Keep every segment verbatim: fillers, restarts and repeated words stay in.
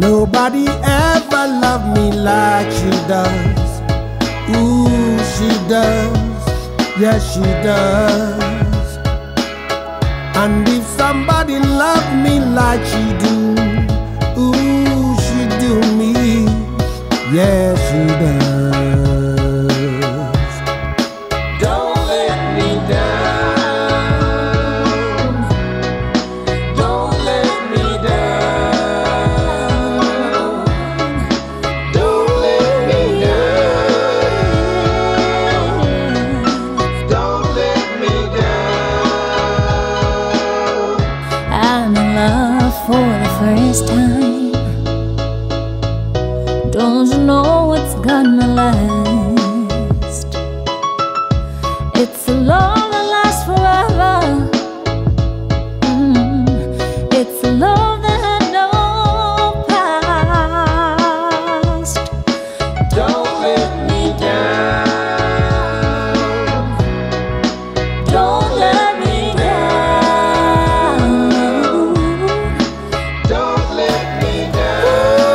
Nobody ever loved me like she does. Ooh, she does. Yes, she does. And if somebody loved me like she do, ooh, she do me. Yes, she does. Don't let me down. Don't let me down. Don't let me down. Don't let me down. I'm in love for the first time. Don't you know it's gonna last? It's a love that lasts forever. mm. It's a love that had no past. Don't let me down. Don't let me down. Don't let me down.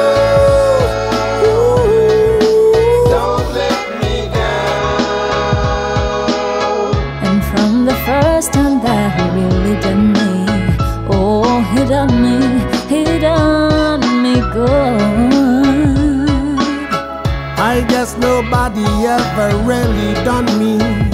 Don't let me down. And from the first time that he really done me, oh, he done me, he done me good. I guess nobody ever really done me